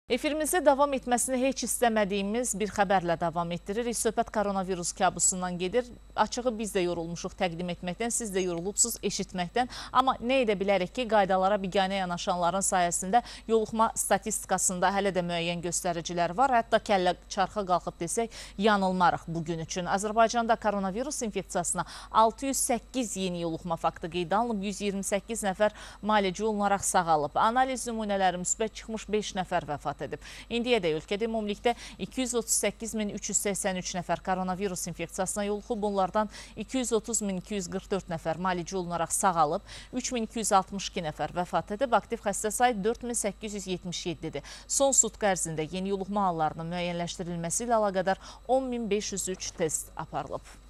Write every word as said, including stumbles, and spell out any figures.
Efirimizdə davam etməsini heç istəmədiyimiz bir xəbərlə davam etdiririk. Söhbət koronavirus kabusundan gedir. Açığı biz də yorulmuşuq təqdim etməkdən, siz də yorulubsuz eşitməkdən. Amma nə edə bilərik ki, qaydalara biganə yanaşanların sayəsində yoluxma statistikasında hələ də müəyyən göstəricilər var. Hətta kəllə çarxa qalxıb desək, yanılmarıq bugün üçün. Azərbaycanda koronavirus infeksiyasına altı yüz səkkiz yeni yoluxma faktı qeydə alınıb, yüz iyirmi səkkiz nəfər müalicə olunaraq sağalıb. Analiz nümunələri müsbət çıxmış beş nəfər vəfat edib. İndiyədək ölkədə ümumilikdə iki yüz otuz səkkiz min üç yüz səksən üç nəfər koronavirus infeksiyasına yoluxub, bunlardan iki yüz otuz min iki yüz qırx dörd nəfər müalicə olunaraq sağalıb, üç min iki yüz altmış iki nəfər vəfat edib, aktiv xəstə sayı dörd min səkkiz yüz yetmiş yeddidir. Son sutqa ərzində yeni yoluxma hallarının müəyyənləşdirilməsi ilə əlaqədar on min beş yüz üç test aparılıb.